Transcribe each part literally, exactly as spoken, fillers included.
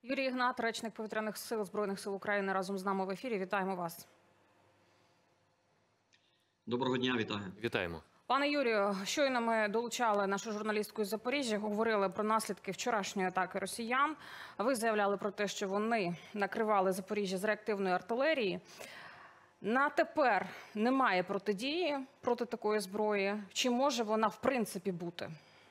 Юрій Ігнат, речник Повітряних сил Збройних сил України, разом з нами в ефірі. Вітаємо вас. Доброго дня, вітаю. Вітаємо. Пане Юрію, щойно ми долучали нашу журналістку із Запоріжжя, говорили про наслідки вчорашньої атаки росіян. Ви заявляли про те, що вони накривали Запоріжжя з реактивної артилерії. На тепер немає протидії проти такої зброї. Чи може вона в принципі бути?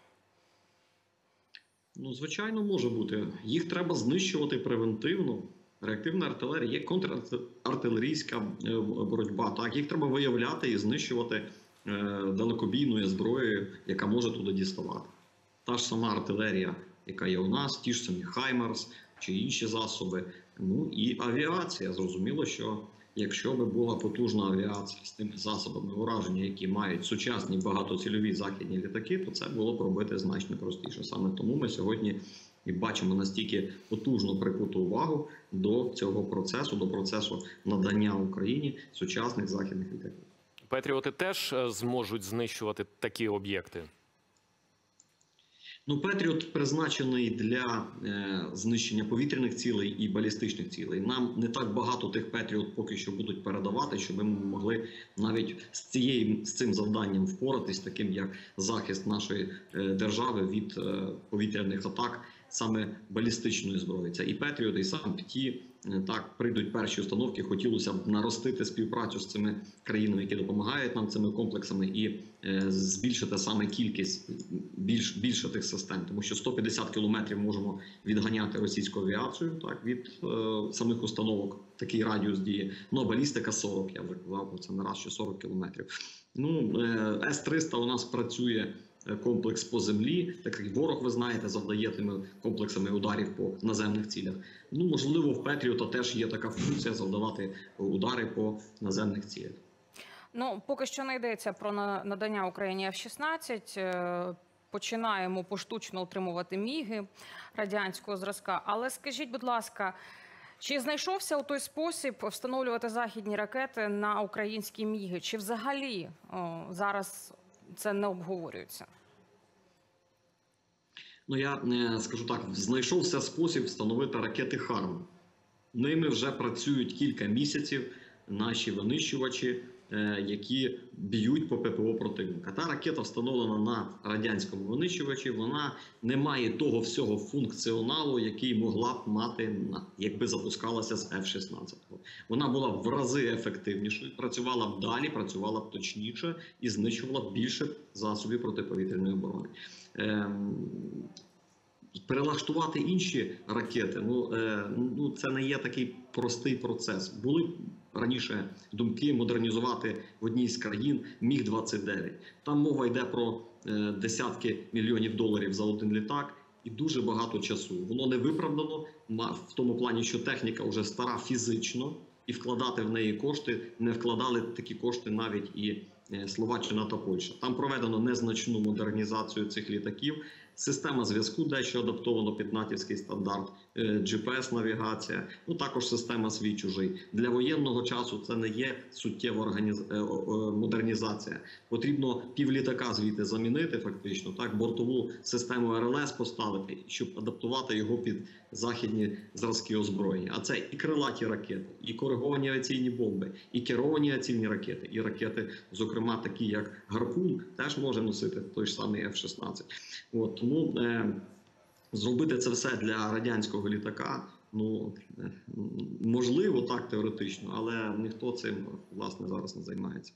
Ну, звичайно, може бути. Їх треба знищувати превентивно. Реактивна артилерія є контрартилерійська боротьба. Так, їх треба виявляти і знищувати далекобійною зброєю, яка може туди діставати. Та ж сама артилерія, яка є у нас, ті ж самі Хаймерс чи інші засоби. Ну і авіація. Зрозуміло, що якщо б була потужна авіація з тими засобами ураження, які мають сучасні багатоцільові західні літаки, то це було б робити значно простіше. Саме тому ми сьогодні і бачимо настільки потужно прикуту увагу до цього процесу, до процесу надання Україні сучасних західних літаків. Патріоти теж зможуть знищувати такі об'єкти? Ну, Петріот призначений для е, знищення повітряних цілей і балістичних цілей. Нам не так багато тих Петріот поки що будуть передавати, щоб ми могли навіть з, цією, з цим завданням впоратись, таким як захист нашої е, держави від е, повітряних атак саме балістичної зброї. Це і Петріот, і сам ПТІ. Так, прийдуть перші установки, хотілося б наростити співпрацю з цими країнами, які допомагають нам цими комплексами, і е, збільшити саме кількість, більш, більше тих систем. Тому що сто п'ятдесят кілометрів можемо відганяти російську авіацію так, від е, самих установок, такий радіус дії. Ну, а балістика сорок, я вже казав, це не раз, що сорок кілометрів. Ну, е, С триста у нас працює комплекс по землі, так як ворог, ви знаєте, завдає тими комплексами ударів по наземних цілях. Ну, можливо, в Петріота теж є така функція завдавати удари по наземних цілях. Ну, поки що не йдеться про надання Україні Ф шістнадцять. Починаємо поштучно отримувати міги радянського зразка. Але скажіть, будь ласка, чи знайшовся у той спосіб встановлювати західні ракети на українські міги? Чи взагалі о, зараз це не обговорюється? Ну, я скажу так, знайшовся спосіб встановити ракети «Харм». Ними вже працюють кілька місяців наші винищувачі, які б'ють по ППО противника. Та ракета встановлена на радянському винищувачі, вона не має того всього функціоналу, який могла б мати, якби запускалася з Ф шістнадцять. Вона була в рази ефективнішою, працювала б далі, працювала б точніше і знищувала б більше засобів протиповітряної оборони. Перелаштувати інші ракети, ну, е, ну це не є такий простий процес. Були раніше думки модернізувати в одній з країн Міг двадцять дев'ять. Там мова йде про е, десятки мільйонів доларів за один літак і дуже багато часу. Воно не виправдано в тому плані, що техніка вже стара фізично, і вкладати в неї кошти не вкладали такі кошти навіть і Словаччина та Польща. Там проведено незначну модернізацію цих літаків. Система зв'язку дещо адаптована під натівський стандарт, Джі Пі Ес-навігація, ну також система свій-чужий. Для воєнного часу це не є суттєва організ... модернізація. Потрібно півлітака звідти замінити фактично, так, бортову систему Р Л С поставити, щоб адаптувати його під західні зразки озброєння. А це і крилаті ракети, і кориговані авіаційні бомби, і керовані авіаційні ракети, і ракети, зокрема такі як «Гарпун», теж може носити той ж самий Ф шістнадцять. От, тому е, зробити це все для радянського літака, ну, е, можливо, так теоретично, але ніхто цим, власне, зараз не займається.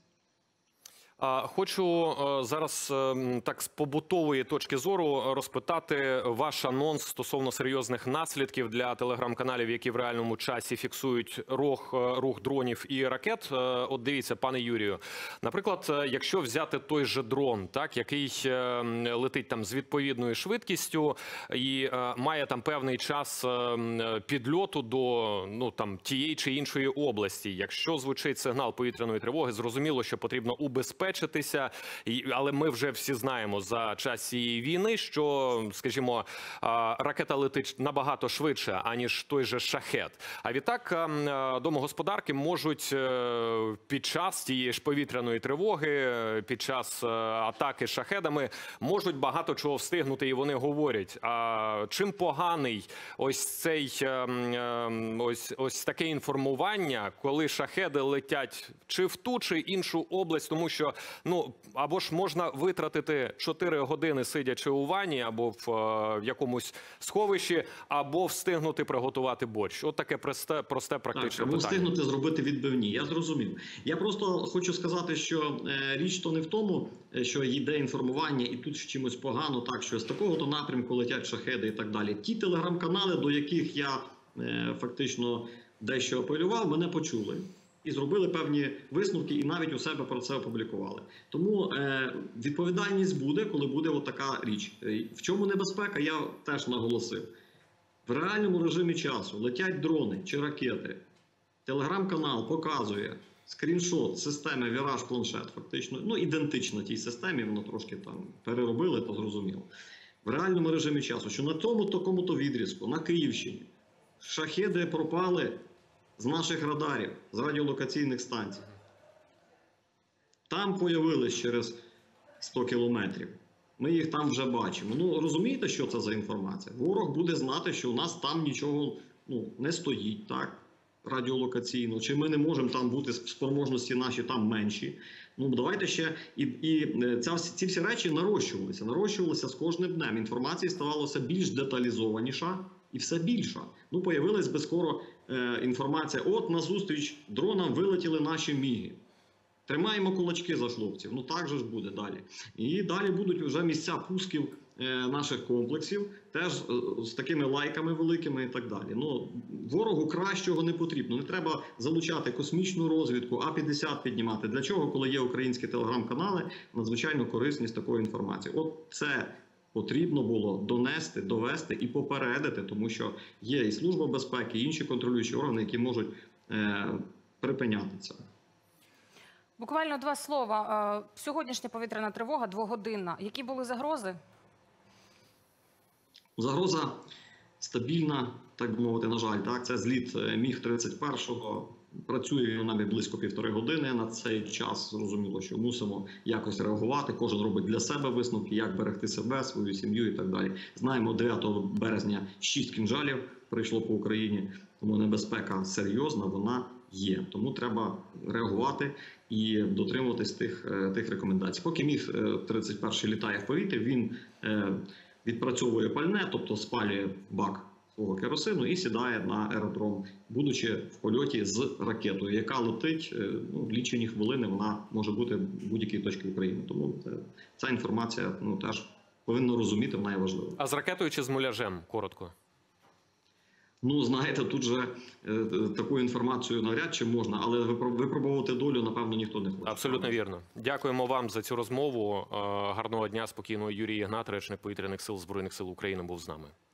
Хочу зараз так з побутової точки зору розпитати ваш анонс стосовно серйозних наслідків для телеграм-каналів, які в реальному часі фіксують рух, рух дронів і ракет. От дивіться, пане Юрію, наприклад, якщо взяти той же дрон, так, який летить там з відповідною швидкістю і має там певний час підльоту до, ну, там, тієї чи іншої області. Якщо звучить сигнал повітряної тривоги, зрозуміло, що потрібно убезпечити забезпечитися. І- Але ми вже всі знаємо за час цієї війни, що, скажімо, а, ракета летить набагато швидше, аніж той же шахет. А відтак а, домогосподарки можуть е, під час тієї ж повітряної тривоги, е, під час е, атаки шахедами, можуть багато чого встигнути, і вони говорять, а чим поганий ось цей е, е, ось, ось таке інформування, коли шахеди летять чи в ту, чи іншу область, тому що, ну, або ж можна витратити чотири години сидячи у ванні, або в, е, в якомусь сховищі, або встигнути приготувати борщ. От таке просте, просте практичне Так, або питання. встигнути зробити відбивні. Я зрозумів. Я просто хочу сказати, що е, річ то не в тому, е, що йде інформування і тут чимось погано, так що з такого-то напрямку летять шахеди і так далі. Ті телеграм-канали, до яких я е, фактично дещо апелював, мене почули. І зробили певні висновки, і навіть у себе про це опублікували. Тому е, відповідальність буде, коли буде отака річ. Е, В чому небезпека, я теж наголосив. В реальному режимі часу летять дрони чи ракети. Телеграм-канал показує скріншот системи Віраж планшет, фактично, ну, ідентично тій системі, воно трошки там переробили, то зрозуміло. В реальному режимі часу, що на тому такому-то відрізку, на Київщині, шахеди пропали з наших радарів, з радіолокаційних станцій. Там появились через сто кілометрів. Ми їх там вже бачимо. Ну, розумієте, що це за інформація? Ворог буде знати, що у нас там нічого, ну, не стоїть, так, радіолокаційно, чи ми не можемо там бути, спроможності наші там менші. Ну, давайте ще, і, і ця, ці всі речі нарощувалися, нарощувалися з кожним днем. Інформації ставалося більш деталізованіша і все більша. Ну, появилась би скоро е, інформація, от назустріч дронам вилетіли наші міги. Тримаємо кулачки за хлопців. Ну так же ж буде далі. І далі будуть вже місця пусків е, наших комплексів, теж е, з такими лайками великими і так далі. Ну, ворогу кращого не потрібно. Не треба залучати космічну розвідку, А п'ятдесят піднімати. Для чого, коли є українські телеграм-канали, надзвичайно корисні з такої інформації. От це потрібно було донести, довести і попередити, тому що є і Служба безпеки, і інші контролюючі органи, які можуть е, припиняти це. Буквально два слова. Е, Сьогоднішня повітряна тривога двогодинна. Які були загрози? Загроза стабільна, так би мовити, на жаль. Так, це зліт міг тридцять першого. Працює він навіть близько півтори години. На цей час зрозуміло, що мусимо якось реагувати. Кожен робить для себе висновки, як берегти себе, свою сім'ю і так далі. Знаємо, дев'ятого березня шість кінжалів прийшло по Україні, тому небезпека серйозна, вона є. Тому треба реагувати і дотримуватись тих, тих рекомендацій. Поки міг тридцять перший літає в повітрі, він відпрацьовує пальне, тобто спалює бак свого керосину і сідає на аеродром, будучи в польоті з ракетою, яка летить, ну, лічені хвилини, вона може бути в будь-якій точці України. Тому це, ця інформація, ну, теж повинна розуміти, вона є важлива. А з ракетою чи з муляжем? Коротко. Ну, знаєте, тут же е, таку інформацію навряд чи можна, але випробовувати долю, напевно, ніхто не хоче. Абсолютно вірно. Дякуємо вам за цю розмову. Гарного дня, спокійного. Юрій Ігнат, речник Повітряних сил Збройних сил України, був з нами.